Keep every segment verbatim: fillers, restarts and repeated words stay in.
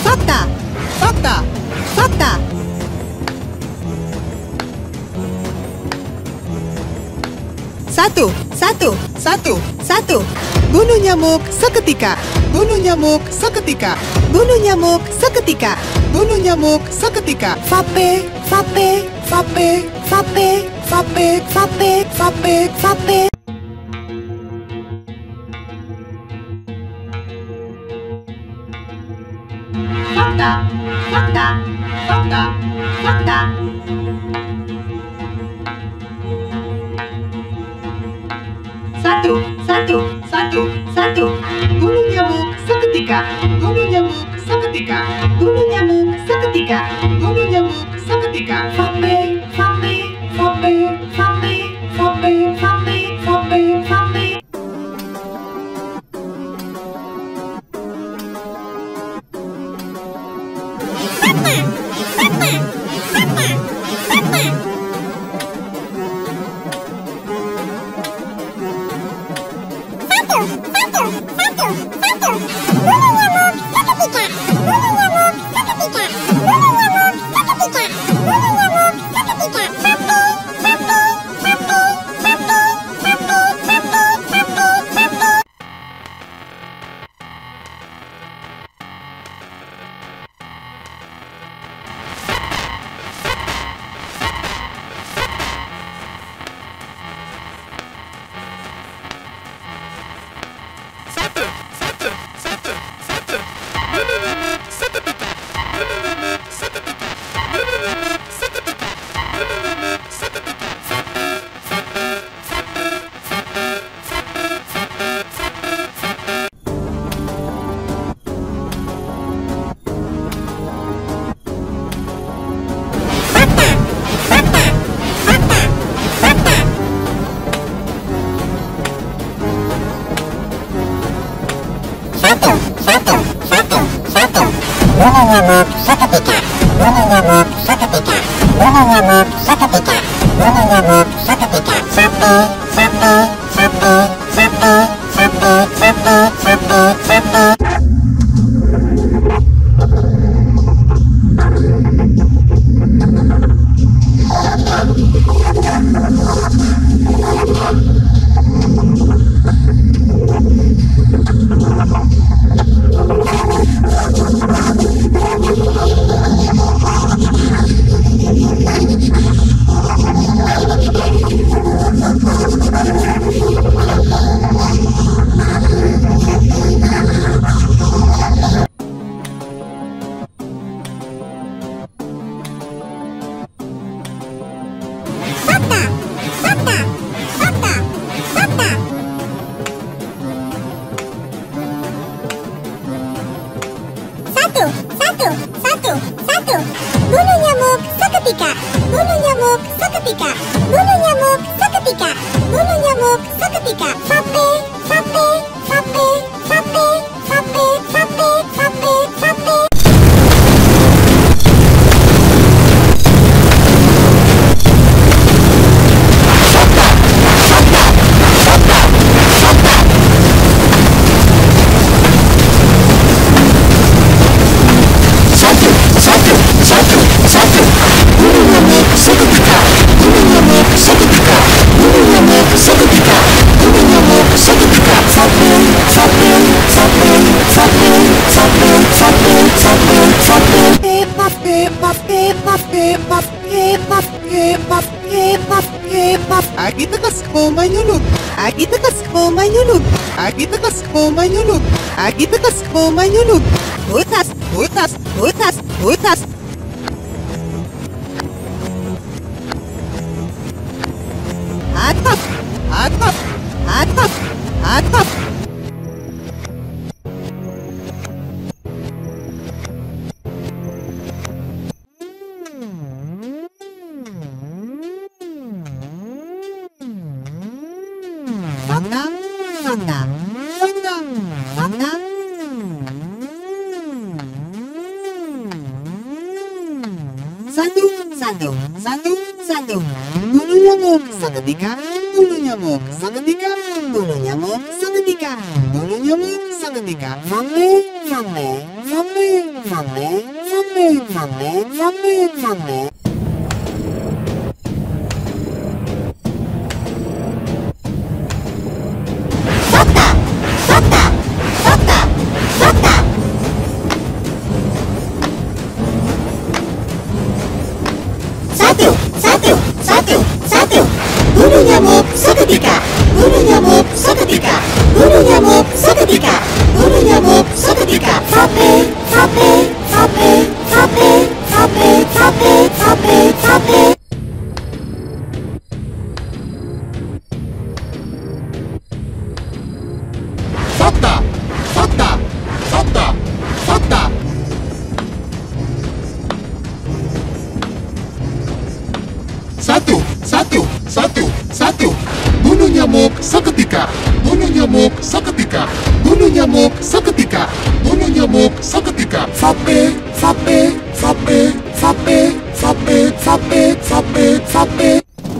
fakta, fakta, fakta. Satu, satu, satu, satu. Bunuh nyamuk seketika. Bunuh nyamuk seketika. Bunuh nyamuk seketika. Bunuh nyamuk seketika. Vape, vape, vape, vape, vape, vape, vape, vape. Fakta, fakta, fakta, fakta. Satu, satu, satu, satu. Bunuh nyamuk seketika. Bunuh nyamuk seketika. Bunuh nyamuk seketika. Bunuh nyamuk seketika. Vape, vape, vape, vape, vape, vape, vape, vape. Bunuh nyamuk seketika. Bunuh nyamuk seketika. Bunuh nyamuk seketika. Bunuh nyamuk seketika. Sape, sape, sape, sape, sape, sape, sape, sape. Agita kasko manyulog. Agita kasko manyulog. Agita kasko manyulog. Agita kasko manyulog. Butas, butas, butas, butas. Atap, atap, atap, atap. Fakta, fakta, fakta, fakta. Satu, satu, satu, satu. Bunuh nyamuk seketika, bunuh nyamuk seketika, bunuh nyamuk seketika. seketika. Bulu nyamuk seketika. Maming, maming, maming, maming, maming, maming, maming, maming. Fakta, fakta, fakta, fakta. Satu, satu, satu, satu. Bulu nyamuk seketika. Bulu nyamuk seketika. Bulu nyamuk seketika. Bulu nyamuk seketika. Vape, vape, vape, vape, vape, vape, vape, vape. Fakta, fakta, fakta, fakta. Satu, satu, satu, satu. Bulu nyamuk seketika. Bulu nyamuk seketika. Bulu nyamuk seketika. Bulu nyamuk seketika. Vape, vape, vape, vape, vape, vape, vape, vape.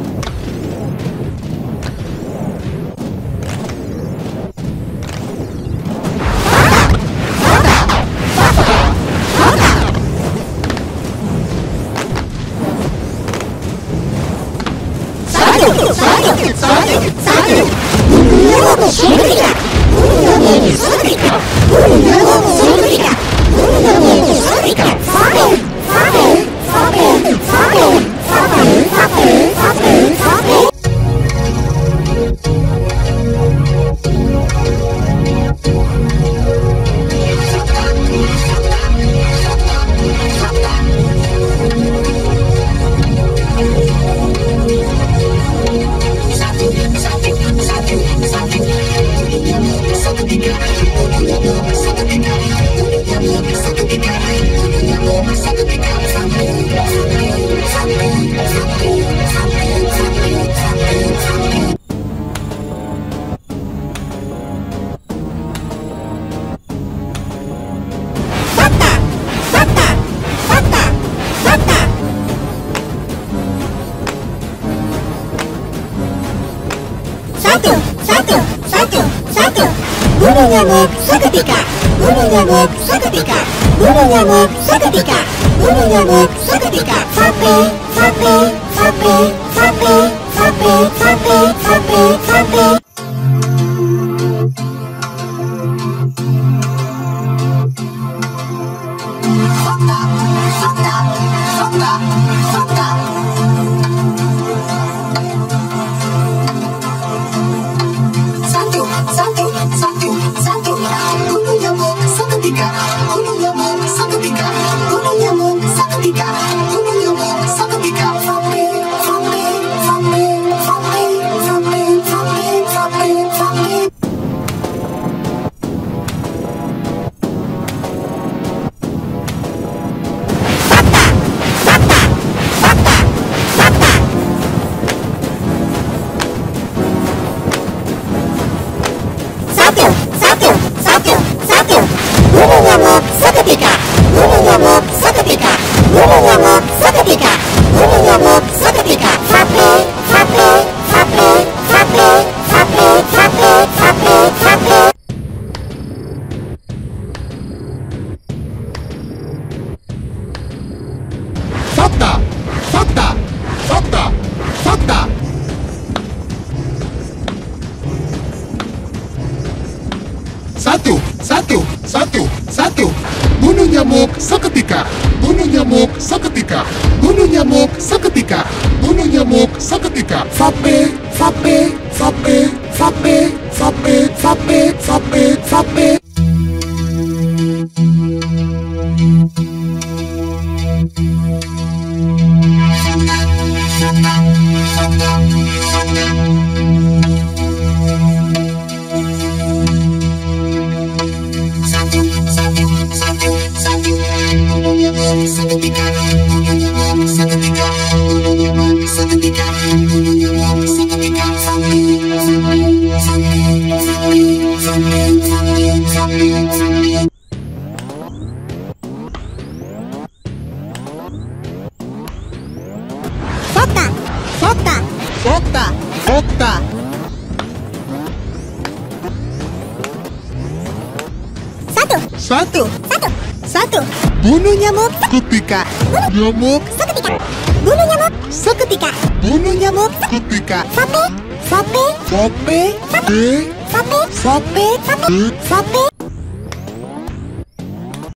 Satu, satu, satu, satu. Bulu nyamuk seketika. Bulu nyamuk seketika. Bulu nyamuk seketika. Bulu nyamuk seketika. Vape, vape, vape, vape, vape, vape, vape, vape. Fakta, fakta, fakta, fakta. Satu, satu, satu, satu. Bulu nyamuk seketika. Bulu nyamuk seketika. Bulu nyamuk seketika. Bulu nyamuk seketika. Vape, vape, vape, vape, vape, vape, vape, vape. Satu, satu, satu, satu. Bulu nyamuk seketika. Bulu nyamuk seketika. Bulu nyamuk seketika. Bulu nyamuk seketika. Vape, vape, vape, vape, vape, vape, vape, vape. Fakta, fakta, fakta, fakta. Satu, satu, satu, satu. Bulu nyamuk seketika. Bulu nyamuk seketika. Bulu nyamuk seketika. Bulu nyamuk seketika. Vape, vape, vape, vape, vape, vape, vape, vape. Fakta, fakta, fakta, fakta. Satu, satu, satu, satu. Bulu nyamuk seketika. Bulu nyamuk seketika. Bulu nyamuk seketika. Bulu nyamuk seketika. Vape, vape, vape, vape, vape, vape, vape, vape. Satu, satu, satu, satu. Bulu nyamuk seketika. Bulu nyamuk seketika. Bulu nyamuk seketika. Bulu nyamuk seketika. Vape, vape, vape, vape, vape, vape, vape. Satu. Satu. Satu. Satu. Bunuh nyamuk ketika nyamuk Seketika. Bunuh nyamuk. Seketika. bunuh nyamuk ketika Sapi. Sapi. sapi Sapi. Sapi. sapi Sapi. Sapi.